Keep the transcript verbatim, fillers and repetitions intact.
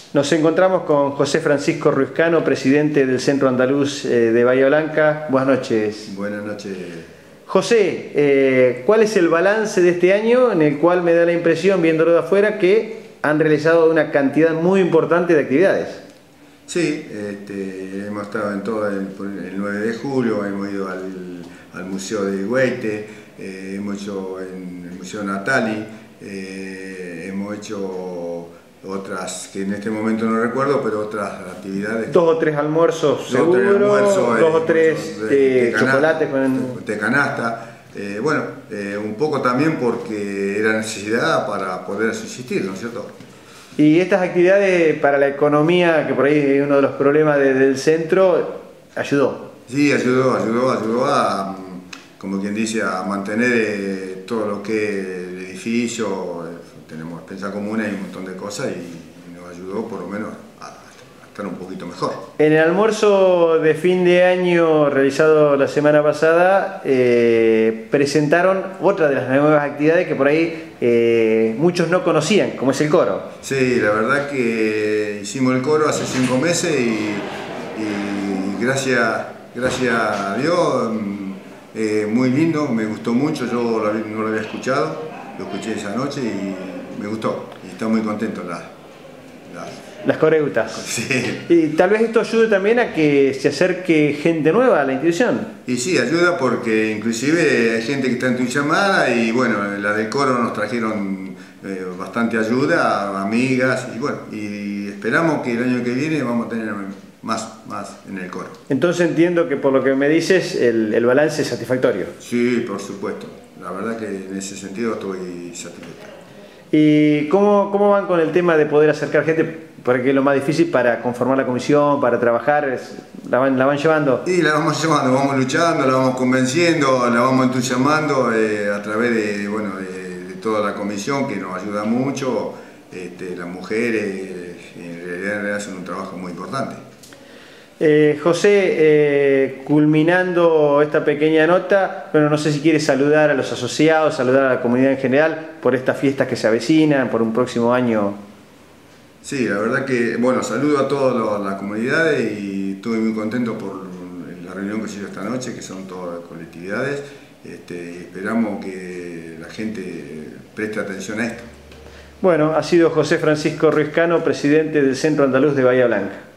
Nos encontramos con José Francisco Ruizcano, presidente del Centro Andaluz de Bahía Blanca. Buenas noches. Buenas noches. José, eh, ¿cuál es el balance de este año en el cual me da la impresión, viéndolo de afuera, que han realizado una cantidad muy importante de actividades? Sí, este, hemos estado en todo el, el nueve de julio, hemos ido al, al Museo de Güeite, eh, hemos hecho en el Museo Natali, eh, hemos hecho otras que en este momento no recuerdo, pero otras actividades. Dos o tres almuerzos seguro, almuerzos, dos o tres de, de, de chocolates con... de canasta. Eh, bueno, eh, un poco también porque era necesidad para poder subsistir, ¿no es cierto? Y estas actividades para la economía, que por ahí es uno de los problemas de, del centro, ¿ayudó? Sí, ayudó, ayudó, ayudó a, como quien dice, a mantener eh, todo lo que es el edificio. Tenemos despensa común y un montón de cosas y nos ayudó por lo menos a, a estar un poquito mejor. En el almuerzo de fin de año realizado la semana pasada, eh, presentaron otra de las nuevas actividades que por ahí eh, muchos no conocían, como es el coro. Sí, la verdad que hicimos el coro hace cinco meses y, y gracias, gracias a Dios, eh, muy lindo, me gustó mucho, yo no lo había escuchado, lo escuché esa noche y me gustó y estoy muy contento. La, la... Las coreutas. Sí. Y tal vez esto ayude también a que se acerque gente nueva a la institución. Y sí, ayuda porque inclusive hay gente que está entusiasmada y bueno, la del coro nos trajeron eh, bastante ayuda, amigas y bueno, y esperamos que el año que viene vamos a tener más, más en el coro. Entonces entiendo que por lo que me dices el, el balance es satisfactorio. Sí, por supuesto. La verdad que en ese sentido estoy satisfecho. ¿Y cómo, cómo van con el tema de poder acercar gente? Porque es lo más difícil para conformar la comisión, para trabajar, es, la, van, ¿la van llevando? Sí, la vamos llevando, vamos luchando, la vamos convenciendo, la vamos entusiasmando eh, a través de, bueno, de, de toda la comisión que nos ayuda mucho. Este, las mujeres en realidad, en realidad hacen un trabajo muy importante. Eh, José, eh, culminando esta pequeña nota, bueno, no sé si quieres saludar a los asociados, saludar a la comunidad en general por estas fiestas que se avecinan, por un próximo año. Sí, la verdad que, bueno, saludo a todas las comunidades y estoy muy contento por la reunión que se hizo esta noche, que son todas las colectividades. Este, y esperamos que la gente preste atención a esto. Bueno, ha sido José Francisco Ruizcano, presidente del Centro Andaluz de Bahía Blanca.